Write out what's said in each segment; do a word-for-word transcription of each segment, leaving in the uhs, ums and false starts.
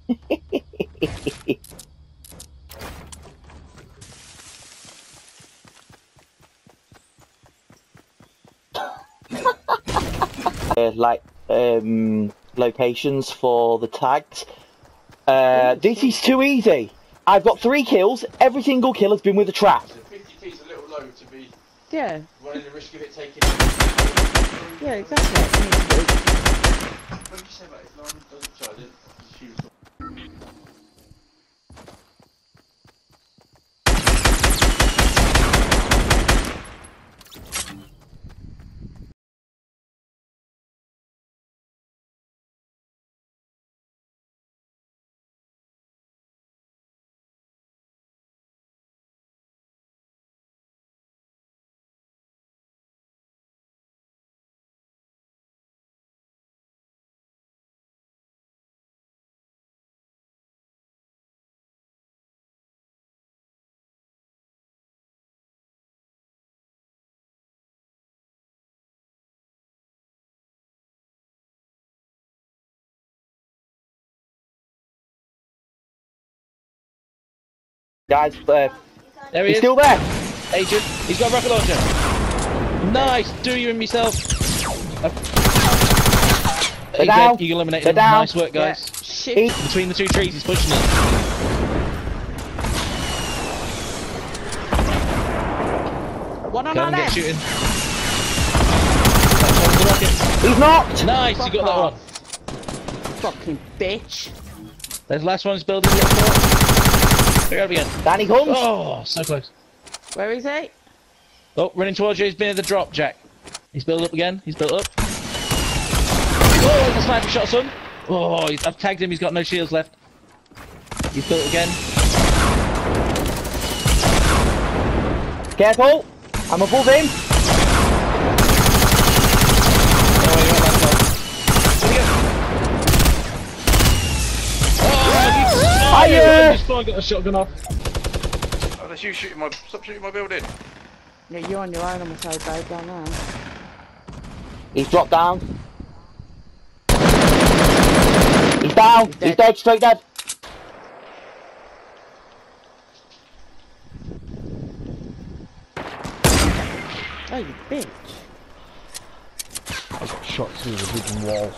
uh, like um, locations for the tags. Uh, this is too easy. I've got three kills. Every single kill has been with a trap. So fifty feet's a little low to be Yeah. running the risk of it taking. Yeah, exactly. What did you say about Islam? Doesn't sorry, I didn't. She was Guys, uh, there he he's is. still there. Agent, he's got a rocket launcher. Nice, do you and myself. Uh, They're he down. Did, you eliminated They're him. down. Nice work, guys. Yeah. Shit. Between the two trees, he's pushing it. One on Go our and get left. shooting. That's one of the rockets. He's knocked. Nice, Fuck you got that off. one. Fucking bitch. There's the last one's building. Look at it again. Down he comes. Oh, so close. Where is he? Oh, running towards you. He's been at the drop, Jack. He's built up again. He's built up. Oh, there's a sniper shot, son. Oh, he's, I've tagged him. He's got no shields left. He's built again. Careful. I'm above him. Oh, he went last one. Where'd he go? Oh, he's, oh, Fire! yeah, just got a shotgun off. Oh, that's you shooting my. Stop shooting my building. Yeah, you're on your own, I'm afraid, babe, down there. He's dropped down. He's down. He's He's dead. dead. Straight dead. Oh, you bitch. I got shot through the wooden wall.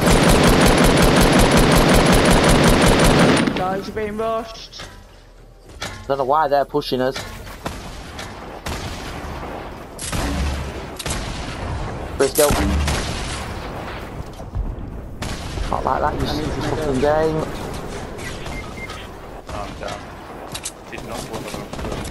Guys are being rushed. Don't know why they're pushing us. Briscoe. Not like that, you stupid fucking game. Calm down. Did not want to.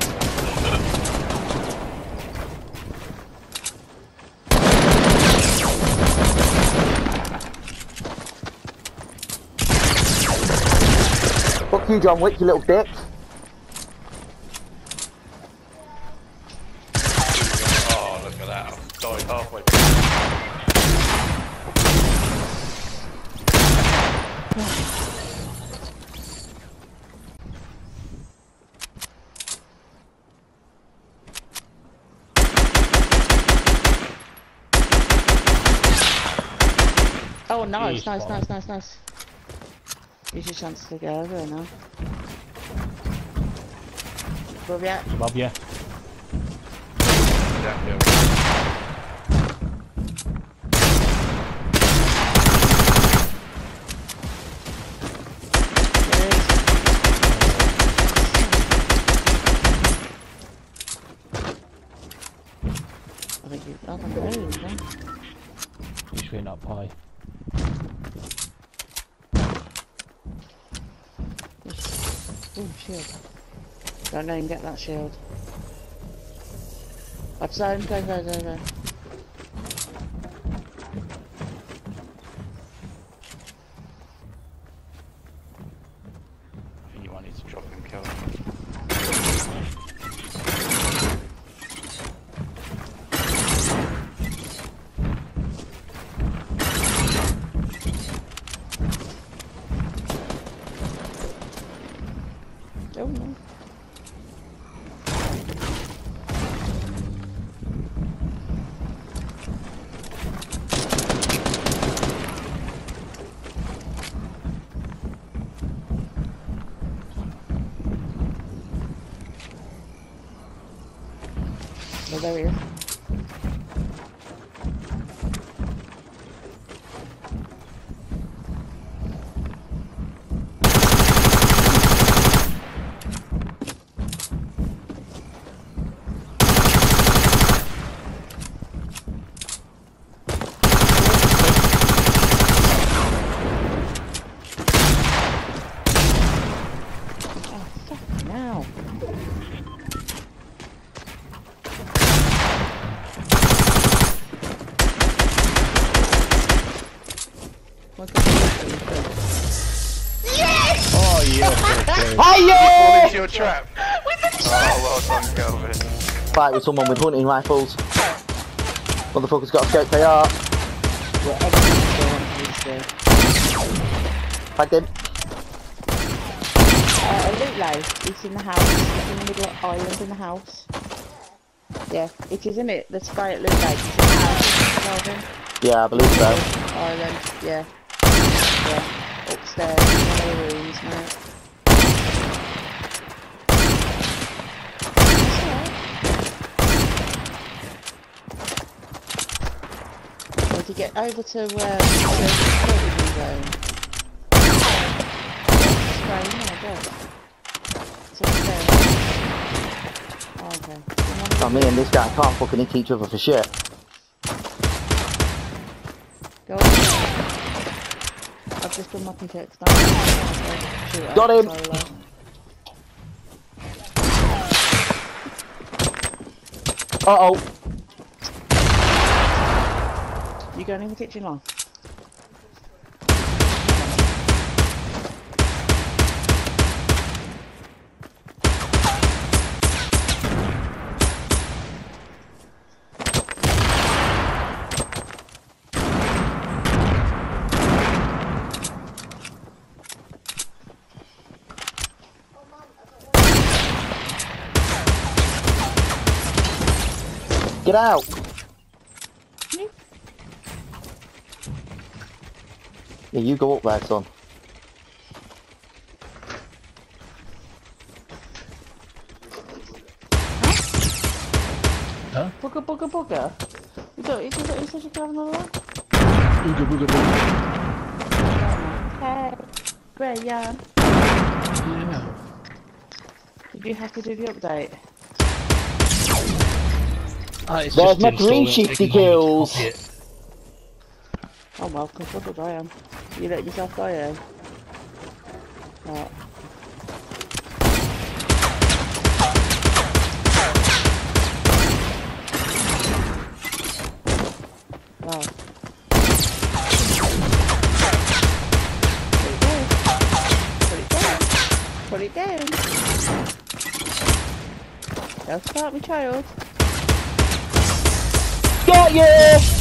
Fuck you, John Wick, you little dick. Oh, look at that. I've died halfway. Oh, nice, Jeez, nice, Bob. nice, nice, nice. Here's your chance to get over it now. Above yet? Bob, yeah. Downhill. There he is. I think he's up on the moon, huh? He's shooting up high. Oh, shield. Don't let him get that shield. I've zone, go, go, go, go. I think you might need to drop him, kill him. Oh no. there he is. Now. Oh, yeah. Hiya! Into your trap. Oh, well done, Kelvin. Fight with someone with hunting rifles. Motherfucker's got a scope K R. Whatever you do. Tagged him. Uh, a loot low. It's in the house. It's in the middle of island in the house. Yeah, it is, isn't it? The spray at loot low. It's in the house. Melvin. Yeah, I believe so. Island. Yeah. Yeah. Upstairs. In the rooms, mate. Well, to get over to um, the security zone. Spray, no, go. It's upstairs. Oh, okay. Oh, me and this guy can't fucking hit each other for shit. Go on. I've just done my pickaxe down. Got him! Uh oh. You going in the kitchen line? Get out! Yeah, you go up there, son. Huh? Booger, booger, booger. You don't, you said you said you could have another one? Booga, booga, booga. Hey, great, yeah. Yeah. Did you have to do the update? Ah, it's There's just my installing three it, shifty taking a moment to kills. copy it. Oh well, considered I am. You let yourself die, eh? Right. Wow. Put it down. Put it down. Put it down. Don't start me, child. Got you!